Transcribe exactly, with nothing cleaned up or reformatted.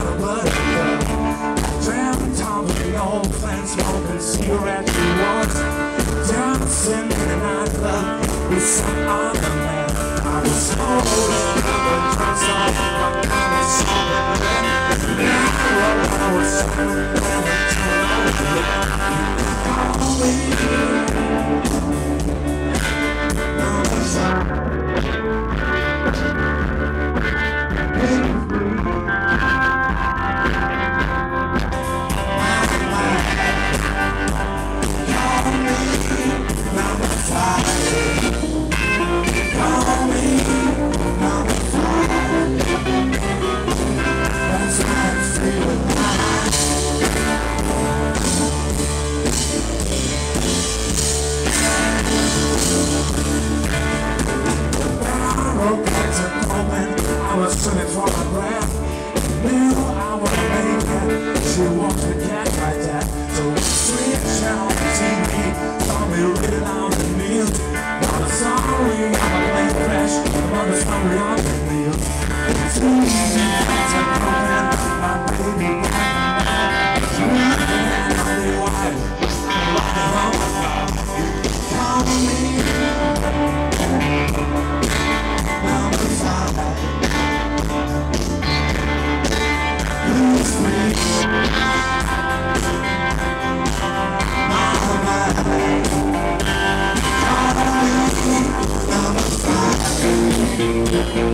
Smoking cigarette rewards, dancing in the nightclub with some other man. I was so old, but turns out my kind of something then. Now I was so never turn over. Call me. No, it's not. I was swimming for my breath. Knew I would make it. She walked the cat like that. So sweet channel T V, saw me really loud and mean. Not a sorry, I'm a plane crash. The mother's hungry on the meal. Two easy things are broken. My baby back. And I'll be wild. Call me. Number five. Lose me. Number five.